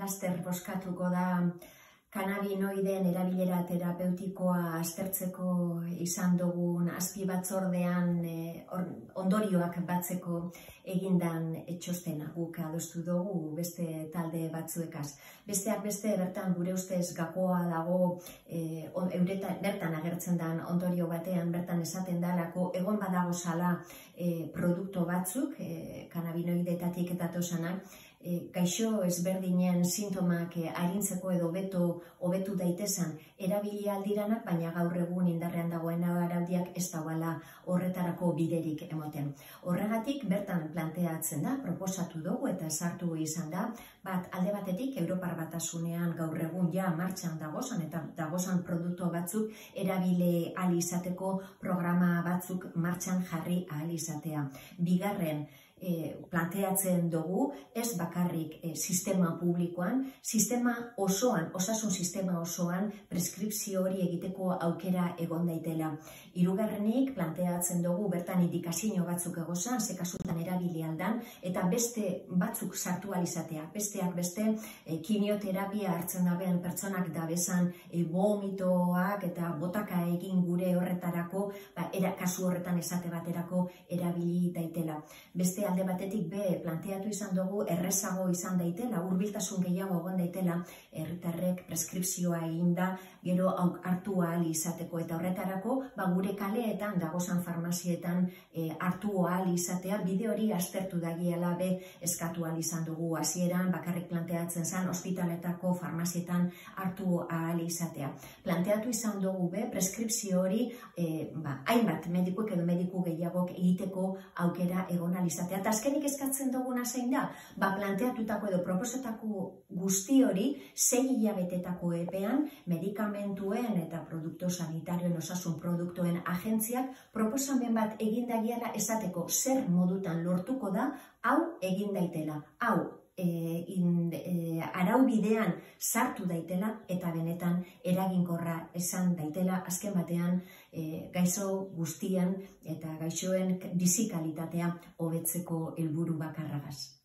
Laster boskatuko da kanabinoideen erabilera terapeutikoa aztertzeko izan dugun azpibatzordean ondorioak batzeko egindan txostena guk adostu dugu beste talde batzuekaz. Besteak beste bertan gure ustez gakoa dago bertan agertzen den ondorio batean bertan esaten dalako egon badago zala produktu batzuk kanabinoidetatik datozenak gaixo ezberdinen sintomak arintzeko edo hobetu daitezan erabili aldiranak, baina gaur egun indarrean dagoen araudiak ez dagoela horretarako biderik emoten. Horregatik bertan planteatzen da, proposatu dugu eta sartu izan da, alde batetik Europar Batasunean gaur egun ja martxan dagozan eta dagozan produktu batzuk erabile ahal izateko programa batzuk martxan jarri ahal izatea. Bigarren, planteatzen dugu, ez bakarrik sistema publikoan, osasun sistema osoan preskripzio hori egiteko aukera egon daitela. Hirugarrenik planteatzen dugu bertan indikazio batzuk egozan, ze kasutan erabili aldan, eta beste batzuk sartu alizatea. Besteak beste, kimioterapia hartzen dabean pertsonak dabezan vomitoak eta botaka egin gure horretarako, kasu horretan esate baterako erabili daitela. Beste alde batetik planteatu izan dugu errezago izan daitela, hurbiltasun gehiago egon daitela, herritarrek preskripzioa eginda gero hartu ahal izateko eta horretarako gure kaleetan dagozan farmazietan hartu ahal izatea, bide hori aztertu dagiela eskatu ahal izan dugu hasieran, bakarrik planteatzen zen ospitaletako farmazietan hartu ahal izatea. Planteatu izan dugu preskripzio hori hainbat medikuek edo mediku gehiagok egiteko aukera egon ahal izatea. Eta azkenik eskatzen duguna zein da, planteatutako edo proposatako guzti hori 6 hilabetetako epean medikamentuen eta produktu sanitarioen osasun produktuen agentziak proposamen bat egin dagiala esateko zer modutan lortuko da, hau egin daitela, hau arau bidean sartu daitela eta benetan eraginkorra esan daitela azken batean gaixo guztien eta gaixoen bizi kalitatea hobetzeko helburu bakarragaz.